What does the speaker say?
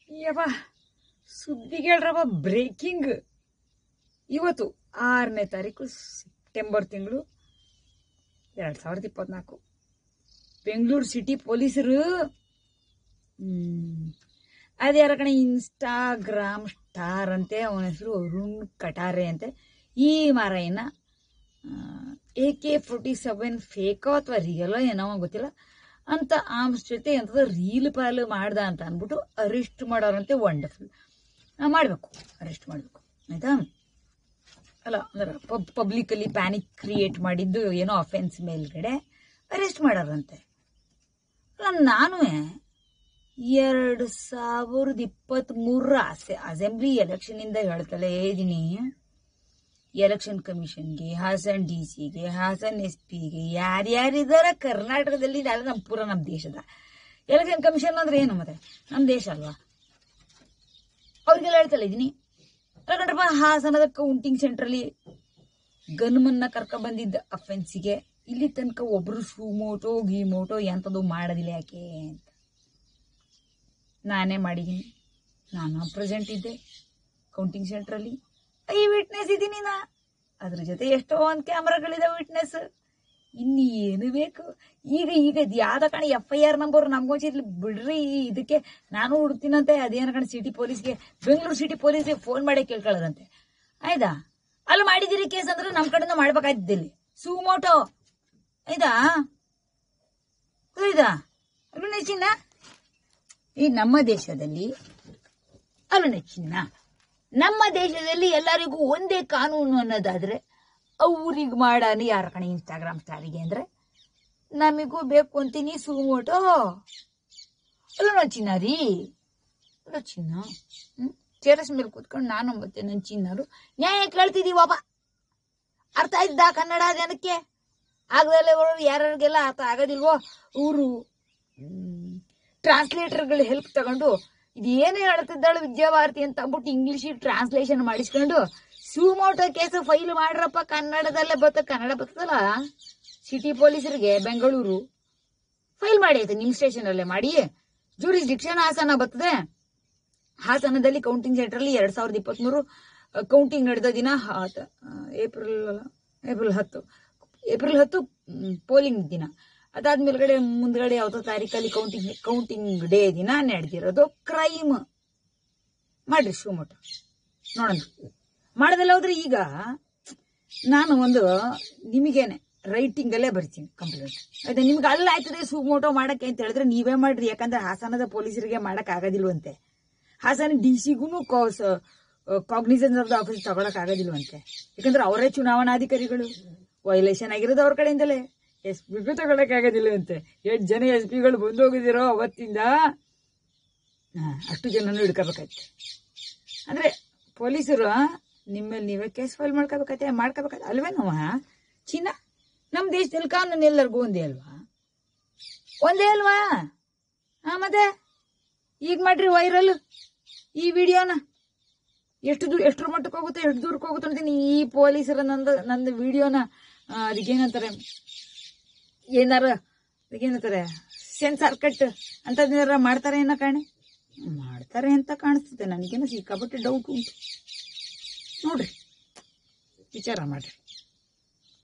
ಯವ್ವ ಸುದ್ದಿಗೇಳ್ರವ ಬ್ರೇಕಿಂಗ್. ಇವತ್ತು 6ನೇ ತಾರೀಕು ಸೆಪ್ಟೆಂಬರ್ ತಿಂಗಳು 2024. ಬೆಂಗಳೂರು ಸಿಟಿ ಪೊಲೀಸರು ಅದ್ಯಾರ ಕಣೆ ಇನ್ಸ್ಟಾಗ್ರಾಮ್ ಸ್ಟಾರ್ ಅಂತೆ, ಅವನ ಹೆಸರು ಅರುಣ್ ಕಟಾರೆ ಅಂತೆ. ಈ ಮಾರಾಯನ AK-47 ಫೇಕೋ ಅಥವಾ ರಿಯಲೋ ಏನೋ ಗೊತ್ತಿಲ್ಲ ಅಂತ ಆರ್ಮ್ಸ್ ಜೊತೆ ಎಂಥದ್ದು ರೀಲ್ ಪಾಲು ಮಾಡ್ದ ಅಂತ ಅಂದ್ಬಿಟ್ಟು ಅರೆಸ್ಟ್ ಮಾಡೋರಂತೆ. ವಂಡರ್ಫುಲ್. ಮಾಡಬೇಕು, ಅರೆಸ್ಟ್ ಮಾಡಬೇಕು ಆಯ್ತಾ. ಅಲ್ಲ ಅಂದ್ರೆ ಪಬ್ಲಿಕಲ್ಲಿ ಪ್ಯಾನಿಕ್ ಕ್ರಿಯೇಟ್ ಮಾಡಿದ್ದು ಏನೋ ಅಫೆನ್ಸ್ ಮೇಲ್ಗಡೆ ಅರೆಸ್ಟ್ ಮಾಡೋರಂತೆ. ನಾನು 2023 ಅಸೆಂಬ್ಲಿ ಎಲೆಕ್ಷನ್ ಇಂದ ಹೇಳ್ತಲೇ ಇದ್ದೀನಿ, ಎಲೆಕ್ಷನ್ ಕಮಿಷನ್ಗೆ, ಹಾಸನ್ DC ಗೆ, ಹಾಸನ್ SP ಗೆ ಯಾರ್ಯಾರಿದಾರ ಕರ್ನಾಟಕದಲ್ಲಿ, ನಮ್ಮ ದೇಶದ ಎಲೆಕ್ಷನ್ ಕಮಿಷನ್ ಅಂದ್ರೆ ಏನು ಮತ್ತೆ ನಮ್ಮ ದೇಶ ಅಲ್ವಾ, ಅವ್ರಿಗೆಲ್ಲ ಹೇಳ್ತಲೇ ಇದ್ದೀನಿ. ಯಾಕಂದ್ರಪ್ಪ ಹಾಸನದ ಕೌಂಟಿಂಗ್ ಸೆಂಟ್ರಲ್ಲಿ ಗನ್ಮನ್ನ ಕರ್ಕ ಬಂದಿದ್ದ ಅಫೆನ್ಸಿಗೆ ಇಲ್ಲಿ ತನಕ ಒಬ್ರು ಸುಮೋಟೋ ಗೀಮೋಟೋ ಎಂಥದ್ದು ಮಾಡೋದಿಲ್ಲ ಯಾಕೆ ಅಂತ ನಾನೇ ಮಾಡಿದ್ದೀನಿ. ನಾನು ಪ್ರೆಸೆಂಟ್ ಇದ್ದೆ ಕೌಂಟಿಂಗ್ ಸೆಂಟ್ರಲ್ಲಿ, ಐ ವಿಟ್ನೆಸ್ ಇದ್ದೀನಿ ನಾ. ಅದ್ರ ಜೊತೆ ಎಷ್ಟೋ ಒಂದು ಕ್ಯಾಮ್ರಾಗಳಿದಾವೆ ವಿಟ್ನೆಸ್. ಇನ್ನು ಏನು ಬೇಕು ಈಗ ಯಾವ್ದ ಕಣ FIR ನಂಬರ್ ನಮ್ಗೊಂದು ಬಿಡ್ರಿ, ಇದಕ್ಕೆ ನಾನು ಹುಡುಕ್ತೀನಂತೆ. ಅದೇನ ಕಣ ಸಿಟಿ ಪೊಲೀಸ್ಗೆ, ಬೆಂಗಳೂರು ಸಿಟಿ ಪೊಲೀಸ್ಗೆ ಫೋನ್ ಮಾಡಿ ಕೇಳ್ಕೊಳ್ಳೋದಂತೆ. ಆಯ್ತಾ, ಅಲ್ಲಿ ಮಾಡಿದಿರಿ ಕೇಸ್ ಅಂದ್ರೆ ನಮ್ ಕಡೆಯಿಂದ ಮಾಡ್ಬೇಕಾಗಿದ್ದಲ್ಲಿ ಸುಮೋಟೋ. ಆಯ್ತಾ ಆಯ್ತಾ ಅಲ್ಲೂ ನೆಚ್ಚಿನ ಈ ನಮ್ಮ ದೇಶದಲ್ಲಿ ನಮ್ಮ ದೇಶದಲ್ಲಿ ಎಲ್ಲರಿಗೂ ಒಂದೇ ಕಾನೂನು ಅನ್ನೋದಾದ್ರೆ ಅವ್ರಿಗೆ ಮಾಡಾನಿ ಯಾರ ಕಣ ಇನ್ಸ್ಟಾಗ್ರಾಮ್ ಸ್ಟಾರಿಗೆ ಅಂದ್ರೆ ನಮಿಗೂ ಬೇಕು ಅಂತೀನಿ ಸುಮೋಟೋ. ಅಲ್ಲ ಚಿನ್ನ ರೀ, ಅಲ್ಲ ಚಿನ್ನ ಟೆರೆಸ್ ಮೇಲೆ ಕೂತ್ಕೊಂಡು ನಾನು ಮತ್ತೆ ನನ್ನ ಚಿನ್ನರು ನ್ಯಾಯ ಕೇಳ್ತಿದೀವಪ್ಪ. ಅರ್ಥ ಆಯ್ತಾ ಕನ್ನಡ ಜನಕ್ಕೆ? ಆಗದಲ್ಲೇ ಯಾರಿಗೆಲ್ಲ ಅರ್ಥ ಆಗೋದಿಲ್ವೋ ಇವರು ಟ್ರಾನ್ಸ್ಲೇಟರ್ಗಳ ಹೆಲ್ಪ್ ತಗೊಂಡು ಇದು ಏನೇ ಹೇಳ್ತಿದ್ದಾಳು ವಿದ್ಯಾಭಾರತಿ ಅಂತ ಅಂದ್ಬಿಟ್ಟು ಇಂಗ್ಲಿಷ್ ಟ್ರಾನ್ಸ್ಲೇಷನ್ ಮಾಡಿಸ್ಕೊಂಡು ಸುಮೋಟೋ ಕೇಸ್ ಫೈಲ್ ಮಾಡ್ರಪ್ಪ. ಕನ್ನಡದಲ್ಲೇ ಕನ್ನಡ ಬರ್ತದಲ್ಲ, ಸಿಟಿ ಪೊಲೀಸರಿಗೆ ಬೆಂಗಳೂರು ಫೈಲ್ ಮಾಡಿ ಆಯ್ತು, ನಿಮ್ ಸ್ಟೇಷನ್ ಅಲ್ಲೇ ಮಾಡಿ. ಜೂರಿಸ್ಡಿಕ್ಷನ್ ಹಾಸನ ಬರ್ತದೆ. ಹಾಸನದಲ್ಲಿ ಕೌಂಟಿಂಗ್ ಸೆಂಟರ್ ಅಲ್ಲಿ 2023 ಕೌಂಟಿಂಗ್ ನಡೆದ ದಿನ ಏಪ್ರಿಲ್ 10 ಪೋಲಿಂಗ್ ದಿನ. ಅದಾದ್ಮೇಲ್ಗಡೆ ಮುಂದ್ಗಡೆ ಯಾವ್ದೋ ತಾರೀಕಲ್ಲಿ ಕೌಂಟಿಂಗ್ ಡೇ ದಿನ ನಡೆದಿರೋದು ಕ್ರೈಮ್. ಮಾಡ್ರಿ ಸುಮೋಟೋ ನೋಡೋಣ. ಮಾಡದಲ್ಲ ಹೋದ್ರೆ ಈಗ ನಾನು ಒಂದು ನಿಮಗೇನೆ ರೈಟಿಂಗ್ ಅಲ್ಲೇ ಬರ್ತೀನಿ ಕಂಪ್ಲೇಂಟ್. ಆಯ್ತಾ, ನಿಮ್ಗೆ ಅಲ್ಲ ಆಯ್ತದೆ ಸುಮೋಟೋ ಮಾಡಕ್ಕೆ ಅಂತ ಹೇಳಿದ್ರೆ ನೀವೇ ಮಾಡ್ರಿ. ಯಾಕಂದ್ರೆ ಹಾಸನದ ಪೊಲೀಸರಿಗೆ ಮಾಡಕ್ ಆಗೋದಿಲ್ವಂತೆ, ಹಾಸನ DC-ಗೂ ಕಾಗ್ನಿಸೆನ್ಸ್ ಆಫ್ ದ ಆಫೀಸ್ ತಗೊಳಕ್ ಆಗೋದಿಲ್ವಂತೆ. ಯಾಕಂದ್ರೆ ಅವರೇ ಚುನಾವಣಾಧಿಕಾರಿಗಳು, ವೈಲೇಷನ್ ಆಗಿರೋದು ಅವ್ರ ಕಡೆಯಿಂದಲೇ. SP-ಗೂ ತಗೊಳಕ್ ಆಗೋದಿಲ್ವಂತೆ. 8 ಜನ SP-ಗಳು ಬಂದು ಹೋಗಿದಿರೋ ಅವತ್ತಿಂದ, ಅಷ್ಟು ಜನನು ಹಿಡ್ಕೋಬೇಕಾಯ್ತು. ಅಂದ್ರೆ ಪೊಲೀಸರು ನಿಮ್ಮಲ್ಲಿ ನೀವೇ ಕೇಸ್ ಫೈಲ್ ಮಾಡ್ಕೋಬೇಕಾಯ್ತು ಅಲ್ವೇನೋ ಚಿನ್ನ. ನಮ್ ದೇಶದಲ್ಲಿ ಕಾನೂನು ಎಲ್ಲರಿಗೂ ಒಂದೇ ಅಲ್ವಾ? ಮತ್ತೆ ಈಗ ಮಾಡ್ರಿ ವೈರಲ್ ಈ ವಿಡಿಯೋನ. ಎಷ್ಟ್ರ ಮಟ್ಟಕ್ಕೆ ಹೋಗುತ್ತೆ, ಎಷ್ಟು ದೂರಕ್ಕೆ ಹೋಗುತ್ತೆ ಅಂತೀನಿ ಈ ಪೊಲೀಸರ ನಂದು ವಿಡಿಯೋನ. ಅದಕ್ಕೇನಂತಾರೆ ಅದಕ್ಕೇನಂತಾರೆ ಸೆನ್ಸಾರ್ ಕಟ್ ಅಂತದೇನಾರ ಮಾಡ್ತಾರೆ ಏನೋ ಕಾಣೆ, ಮಾಡ್ತಾರೆ ಅಂತ ಕಾಣಿಸ್ತದೆ ನನಗೇನೋ. ಸಿಕ್ಕಾಪಟ್ಟೆ ಡೌಟ್ ಉಂಟು ನೋಡ್ರಿ, ವಿಚಾರ ಮಾಡ್ರಿ.